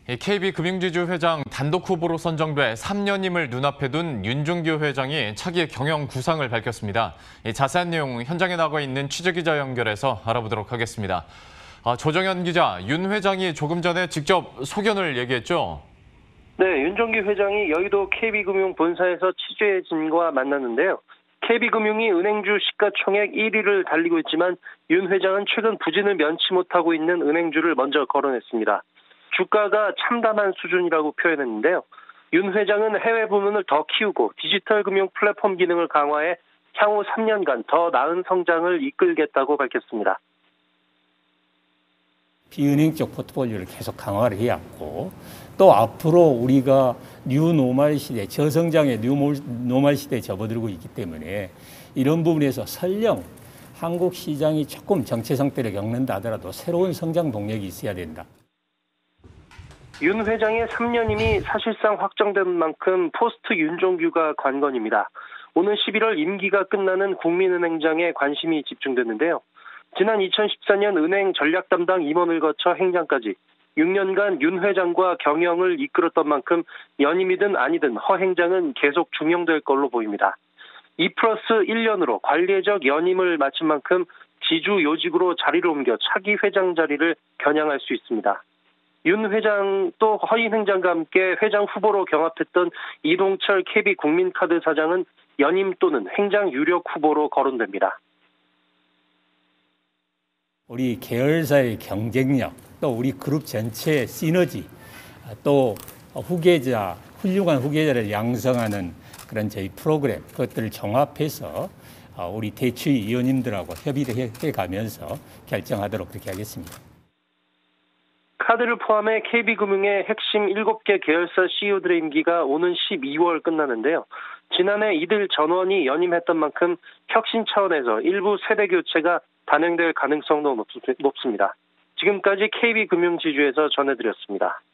KB금융지주 회장 단독 후보로 선정돼 3년임을 눈앞에 둔 윤종규 회장이 차기 경영 구상을 밝혔습니다. 자세한 내용 현장에 나가 있는 취재기자 연결해서 알아보도록 하겠습니다. 조정현 기자, 윤 회장이 조금 전에 직접 소견을 얘기했죠? 네, 윤종규 회장이 여의도 KB금융 본사에서 취재진과 만났는데요. KB금융이 은행주 시가총액 1위를 달리고 있지만 윤 회장은 최근 부진을 면치 못하고 있는 은행주를 먼저 거론했습니다. 주가가 참담한 수준이라고 표현했는데요. 윤 회장은 해외 부문을 더 키우고 디지털 금융 플랫폼 기능을 강화해 향후 3년간 더 나은 성장을 이끌겠다고 밝혔습니다. 비은행 쪽 포트폴리오를 계속 강화를 해야 하고 또 앞으로 우리가 뉴노멀 시대, 저성장의 뉴노멀 시대에 접어들고 있기 때문에 이런 부분에서 설령 한국 시장이 조금 정체 상태를 겪는다 하더라도 새로운 성장 동력이 있어야 된다. 윤 회장의 3년임이 사실상 확정된 만큼 포스트 윤종규가 관건입니다. 오는 11월 임기가 끝나는 국민은행장에 관심이 집중됐는데요. 지난 2014년 은행 전략 담당 임원을 거쳐 행장까지 6년간 윤 회장과 경영을 이끌었던 만큼 연임이든 아니든 허 행장은 계속 중용될 걸로 보입니다. 2+1년으로 관리적 연임을 마친 만큼 지주 요직으로 자리를 옮겨 차기 회장 자리를 겨냥할 수 있습니다. 윤 회장 또 허인 행장과 함께 회장 후보로 경합했던 이동철 KB국민카드 사장은 연임 또는 행장 유력 후보로 거론됩니다. 우리 계열사의 경쟁력, 또 우리 그룹 전체의 시너지, 또 훌륭한 후계자를 양성하는 그런 저희 프로그램, 그것들을 종합해서 우리 대추위 위원님들하고 협의를 해가면서 결정하도록 그렇게 하겠습니다. 카드를 포함해 KB금융의 핵심 7개 계열사 CEO들의 임기가 오는 12월 끝나는데요. 지난해 이들 전원이 연임했던 만큼 혁신 차원에서 일부 세대 교체가 단행될 가능성도 높습니다. 지금까지 KB금융지주에서 전해드렸습니다.